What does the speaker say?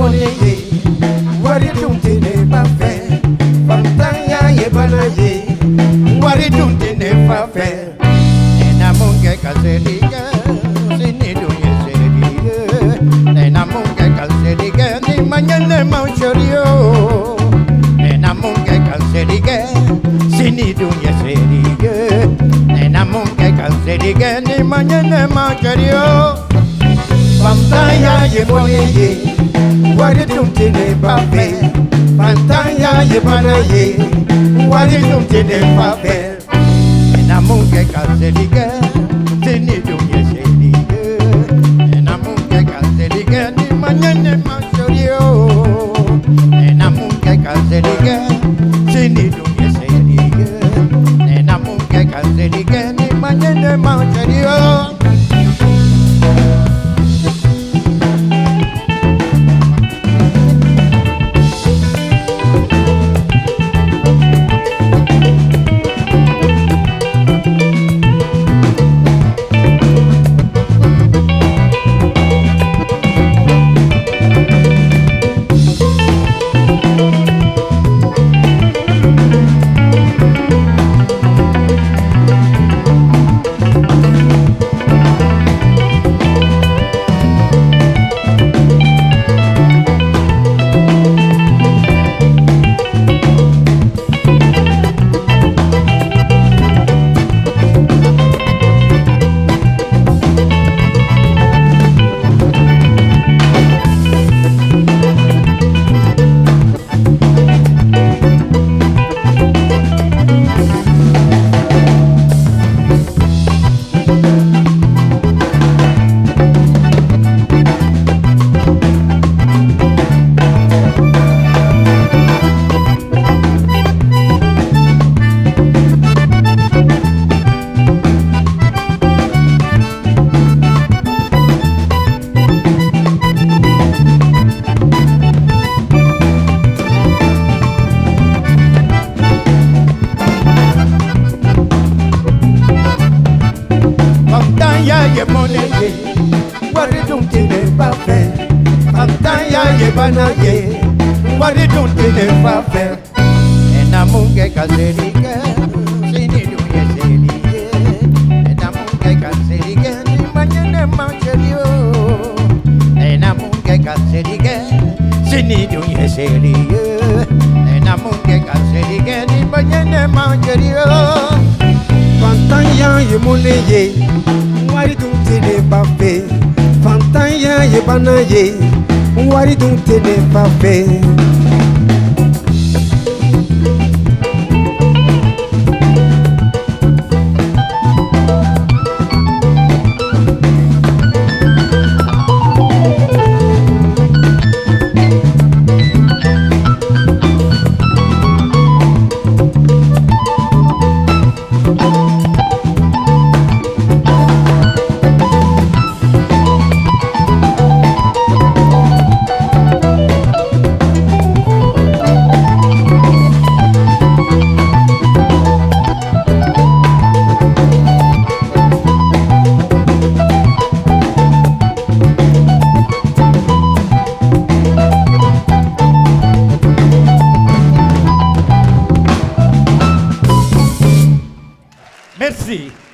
monnaie, wari dunte ne pas faire. Fantanya ye banaye, wari dunte ne pas faire. Nena munge kaseriga, sini dunya seriga. Nena munge kaseriga, ni manyane mauchorio. Nena munge kaseriga, sini dunya seriga. Nena munge kaseriga, ni manyane mauchorio. Fantanya ye monnaie, wari dunte ne pas faire. Fantanya ye banaye, wari dunte ne pas faire. Nena munge kaseriga, sini dunya seriga. Nena munge kaseriga, ni manyane mauchorio. Nena munge kaseriga, sini dunya seriga. Nena munge kaseriga, ni manyane mauchorio. Fantanya ye monnaie, wari dunte ne pas faire. Fantanya ye banaye, wari dunte ne pas faire. Nena munge kaseriga, sini dunya seriga. Nena munge kaseriga, ni manyane mauchorio. Nena munge kaseriga, sini dunya seriga. Nena munge kaseriga, ni manyane mauchorio. Fantanya ye monnaie, wari dunte ne pas faire. Fantanya ye banaye, wari dunte ne pas faire. Merci.